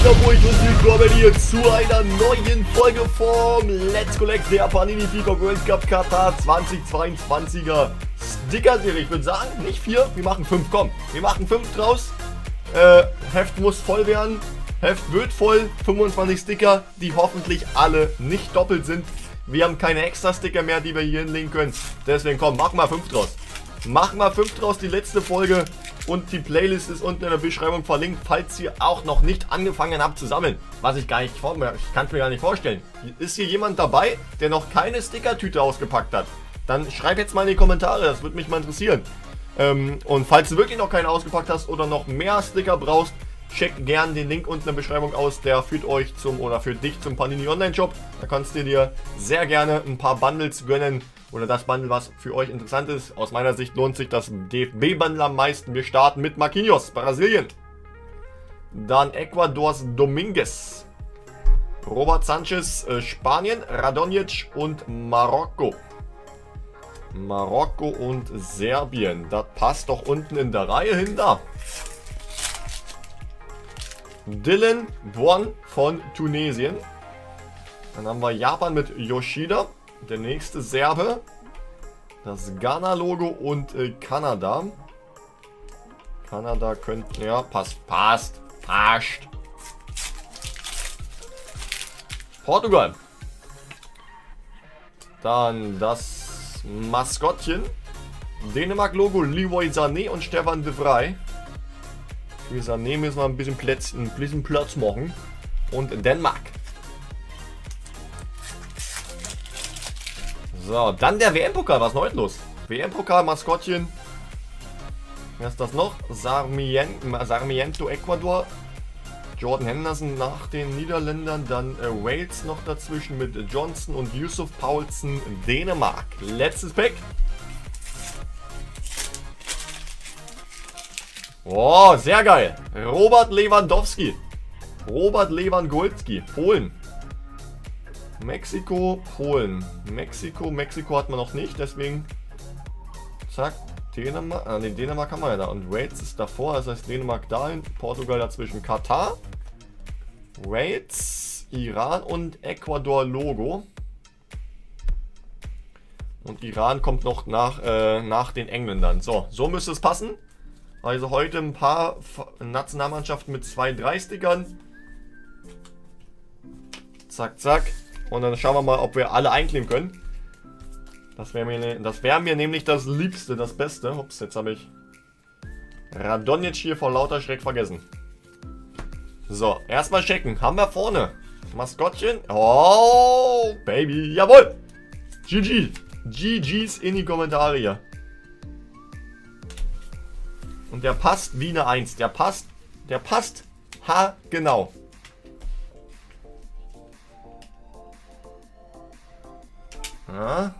Hamburg und willkommen hier zu einer neuen Folge vom Let's Collect der Panini Peacock World Cup Katar 2022er Sticker-Serie. Ich würde sagen, nicht 4, wir machen 5, komm. Wir machen 5 draus. Heft muss voll werden. Heft wird voll. 25 Sticker, die hoffentlich alle nicht doppelt sind. Wir haben keine extra Sticker mehr, die wir hier hinlegen können. Deswegen komm, machen wir 5 draus. Machen wir 5 draus, die letzte Folge. Und die Playlist ist unten in der Beschreibung verlinkt, falls ihr auch noch nicht angefangen habt zu sammeln. Was ich gar nicht ich kann es mir gar nicht vorstellen. Ist hier jemand dabei, der noch keine Stickertüte ausgepackt hat? Dann schreib jetzt mal in die Kommentare, das würde mich mal interessieren. Und falls du wirklich noch keine ausgepackt hast oder noch mehr Sticker brauchst, check gern den Link unten in der Beschreibung aus. Der führt euch führt dich zum Panini Online Shop. Da kannst du dir sehr gerne ein paar Bundles gönnen. Oder das Bundle, was für euch interessant ist. Aus meiner Sicht lohnt sich das DFB-Bundle am meisten. Wir starten mit Marquinhos, Brasilien. Dann Ecuadors Dominguez. Robert Sanchez, Spanien. Radonjic und Marokko. Marokko und Serbien. Das passt doch unten in der Reihe hin da. Dylan Buon von Tunesien. Dann haben wir Japan mit Yoshida. Der nächste Serbe. Das Ghana-Logo und Kanada. Kanada könnte... Ja, passt. Portugal. Dann das Maskottchen. Dänemark-Logo, Leroy Sané und Stefan de Vrij. Für Sané müssen wir ein bisschen Platz machen. Und Dänemark. So, dann der WM-Pokal. Was ist heute los? WM-Pokal, Maskottchen. Wer ist das noch? Sarmiento, Ecuador. Jordan Henderson nach den Niederländern. Dann Wales noch dazwischen mit Johnson und Yusuf Poulsen, Dänemark. Letztes Pack. Oh, sehr geil. Robert Lewandowski. Polen. Mexiko, Polen. Mexiko hat man noch nicht, deswegen. Zack. Dänemark. Ah, ne, Dänemark haben wir ja da. Und Wales ist davor, das heißt Dänemark dahin. Portugal dazwischen. Katar. Wales, Iran und Ecuador Logo. Und Iran kommt noch nach den Engländern. So müsste es passen. Also heute ein paar Nationalmannschaften mit 2-3 Stickern. Zack, zack. Und dann schauen wir mal, ob wir alle einkleben können. Das wäre mir nämlich das Liebste, das Beste. Ups, jetzt habe ich Radonjic hier vor lauter Schreck vergessen. So, erstmal checken. Haben wir vorne Maskottchen. Oh, Baby. Jawohl. GG. GG's in die Kommentare hier. Und der passt wie eine 1. Der passt haargenau. Ja.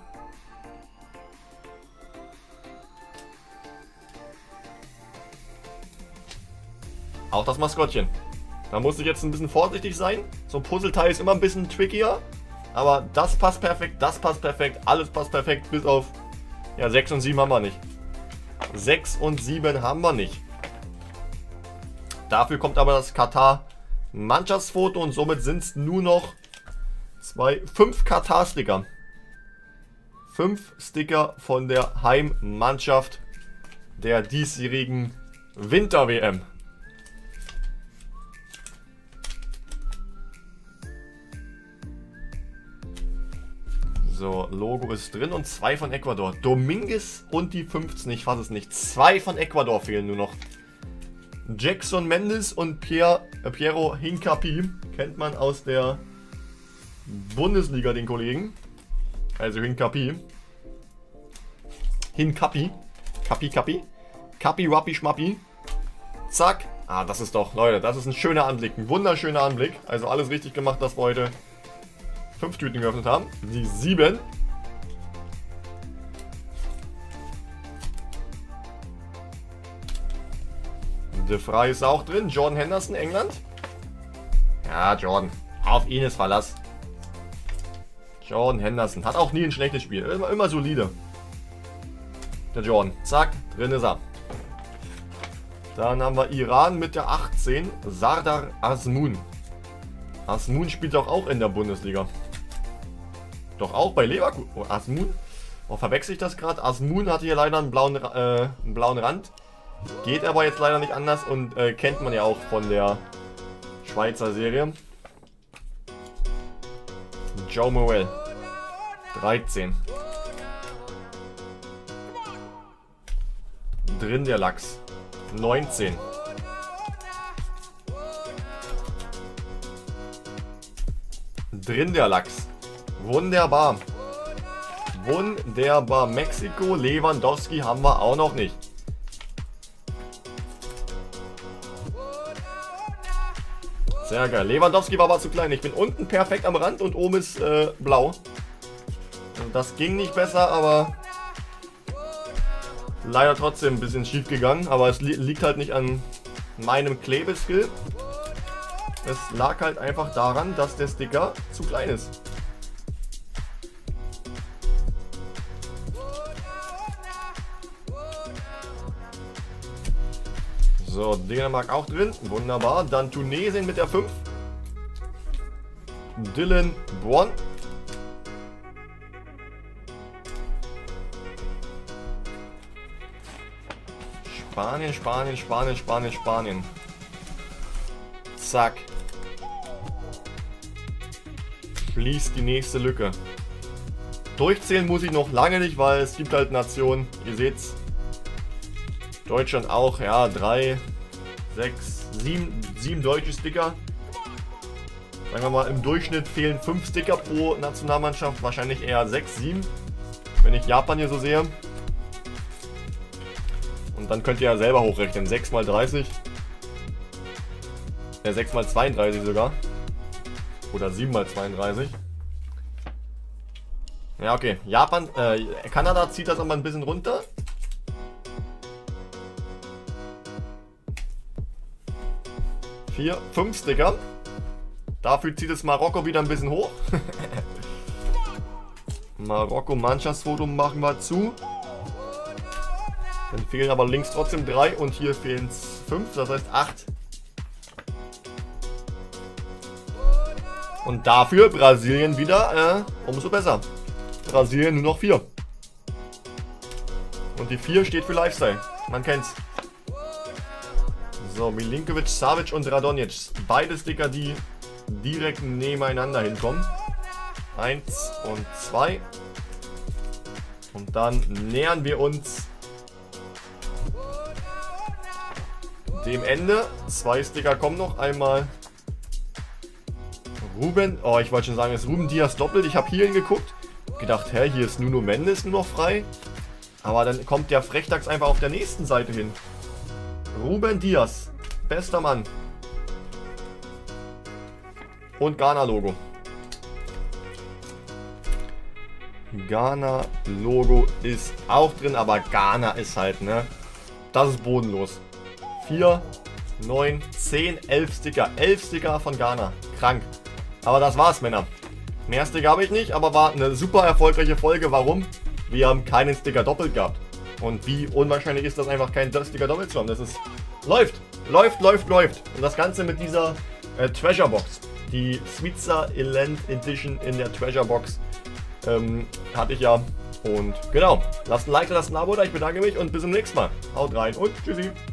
Auch das Maskottchen. Da muss ich jetzt ein bisschen vorsichtig sein. So ein Puzzleteil ist immer ein bisschen trickier. Aber das passt perfekt, alles passt perfekt. Bis auf, ja, 6 und 7 haben wir nicht. 6 und 7 haben wir nicht. Dafür kommt aber das Katar Mannschaftsfoto und somit sind es nur noch 5 Katar-Sticker. 5 Sticker von der Heimmannschaft der diesjährigen Winter-WM. So, Logo ist drin und 2 von Ecuador. Dominguez und die 15, ich fasse es nicht. 2 von Ecuador fehlen nur noch. Jackson Mendes und Piero Hincapi. Kennt man aus der Bundesliga, den Kollegen. Also Hincapi. Kapi, Wappi, Schmappi. Zack. Ah, das ist doch, Leute, das ist ein schöner Anblick. Ein wunderschöner Anblick. Also alles richtig gemacht, dass wir heute 5 Tüten geöffnet haben. Die 7. De Vrij ist auch drin. Jordan Henderson, England. Ja, Jordan. Auf ihn ist Verlass. Jordan Henderson. Hat auch nie ein schlechtes Spiel. Immer solide. Der Jordan. Zack, drin ist er. Dann haben wir Iran mit der 18. Sardar Azmoun. Asmun spielt doch auch in der Bundesliga. Doch auch bei Leverkusen. Oh, Asmun? Oh, verwechsel ich das gerade? Asmun hatte hier leider einen blauen Rand. Geht aber jetzt leider nicht anders und kennt man ja auch von der Schweizer Serie. Joe Morel. 13. Drin der Lachs. 19. Drin der Lachs. Wunderbar. Wunderbar. Mexiko, Lewandowski haben wir auch noch nicht. Sehr geil. Lewandowski war aber zu klein. Ich bin unten perfekt am Rand und oben ist blau. Und das ging nicht besser, aber leider trotzdem ein bisschen schief gegangen. Aber es liegt halt nicht an meinem Klebeskill. Es lag halt einfach daran, dass der Sticker zu klein ist. So, Dänemark auch drin. Wunderbar. Dann Tunesien mit der 5. Dylan Bron. Spanien, Spanien, Spanien, Spanien, Spanien. Zack. Schließt die nächste Lücke. Durchzählen muss ich noch lange nicht, weil es gibt halt Nationen. Ihr seht's. Deutschland auch, ja, 3, 6, 7 deutsche Sticker. Sagen wir mal, im Durchschnitt fehlen 5 Sticker pro Nationalmannschaft. Wahrscheinlich eher 6, 7. Wenn ich Japan hier so sehe. Und dann könnt ihr ja selber hochrechnen. 6 mal 30. 6 mal 32 sogar. Oder 7 mal 32. Ja, okay. Japan, Kanada zieht das aber ein bisschen runter. Vier, 5 Sticker. Dafür zieht es Marokko wieder ein bisschen hoch. Marokko Mannschaftsfoto machen wir zu. Dann fehlen aber links trotzdem 3 und hier fehlen es 5, das heißt 8. Und dafür Brasilien wieder umso besser. Brasilien nur noch 4. Und die 4 steht für Lifestyle. Man kennt's. So, Milinkovic, Savic und Radonjic. Beide Sticker, die direkt nebeneinander hinkommen. 1 und 2. Und dann nähern wir uns dem Ende. 2 Sticker kommen noch. Einmal Ruben. Oh, ich wollte schon sagen, es ist Ruben Dias doppelt. Ich habe hier hingeguckt. Gedacht, hä, hier ist Nuno Mendes nur noch frei. Aber dann kommt der Frechdachs einfach auf der nächsten Seite hin. Ruben Dias. Bester Mann. Und Ghana-Logo. Ghana-Logo ist auch drin, aber Ghana ist halt, ne? Das ist bodenlos. 4, 9, 10, 11 Sticker. 11 Sticker von Ghana. Krank. Aber das war's, Männer. Mehr Sticker habe ich nicht, aber war eine super erfolgreiche Folge. Warum? Wir haben keinen Sticker doppelt gehabt. Und wie unwahrscheinlich ist das einfach, keinen Sticker doppelt zu haben? Das ist... Läuft. Läuft, läuft, läuft. Und das Ganze mit dieser Treasure Box. Die Switzerland Edition in der Treasure Box hatte ich ja. Und genau. Lasst ein Like, lasst ein Abo da. Ich bedanke mich und bis zum nächsten Mal. Haut rein und tschüssi.